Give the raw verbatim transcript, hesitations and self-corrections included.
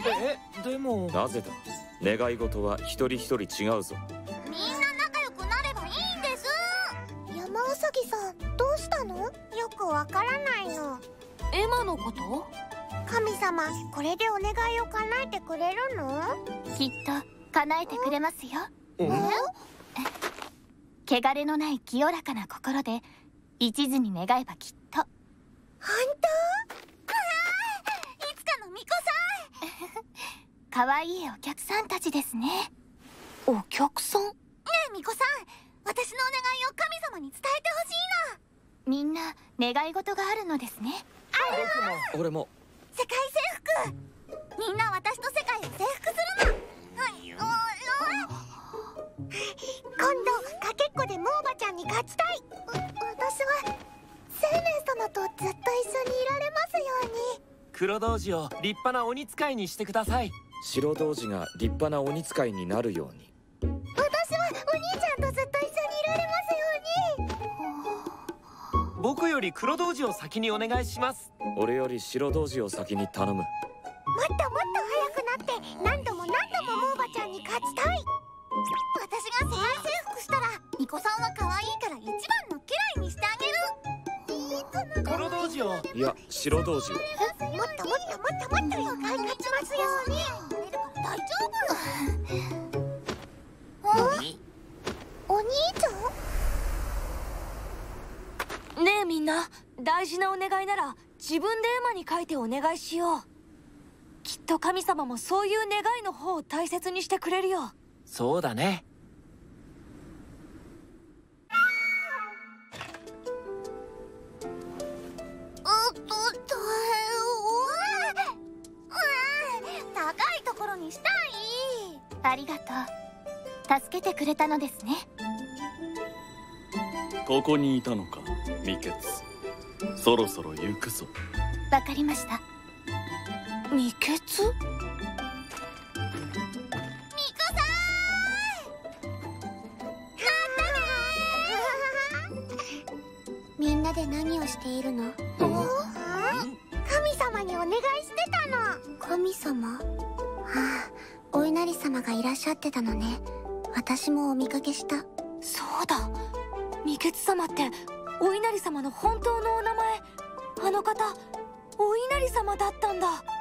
え、でもなぜだ。願い事は一人一人違うぞ。 みんな仲良くなればいいんです。山うさぎさん、どうしたの？よくわからないの。 エマのこと？ 神様、これでお願いを叶えてくれるの？ きっと叶えてくれますよ。 え？ 汚れのない清らかな心で一途に願えばきっと。 本当？いつかの巫女さん。 可愛いお客さんたちですね。お客さん？ねえ巫女さん、私のお願いを神様に伝えてほしいの。 みんな願い事があるのですね。 ある。 僕も俺も。 世界征服。みんな私と世界を征服するの。はい、おお今度かけっこでモーバちゃんに勝ちたい。私は生命様とずっと一緒にいられますように。 黒童子を立派な鬼使いにしてください。 白童子が立派な鬼使いになるように。 私はお兄ちゃんとずっと一緒にいられますように。 僕より黒童子を先にお願いします。 俺より白童子を先に頼む。 もっともっと速くなって何度も何度もモーバちゃんに勝ちたい。私が世界征服したら巫女さんは可愛いから一番の家来にしてあげる。 黒童子を。 いや、白童子を。 もっともっともっともっとよく勝ちますように。大丈夫？お兄ちゃん？ ねえみんな、大事なお願いなら自分で絵馬に書いてお願いしよう。きっと神様もそういう願いの方を大切にしてくれるよ。 そうだね。 うっとと高いところにしたい。 ありがとう。助けてくれたのですね。 ここにいたのか、未決。そろそろ行くぞ。 わかりました。未決？ 巫女さん！みんなで何をしているの？神様にお願いしてたの。神様？はあ、お稲荷様がいらっしゃってたのね。私もお見かけした。 そうだ、未決様ってお稲荷様の本当のお名前。あの方、お稲荷様だったんだ。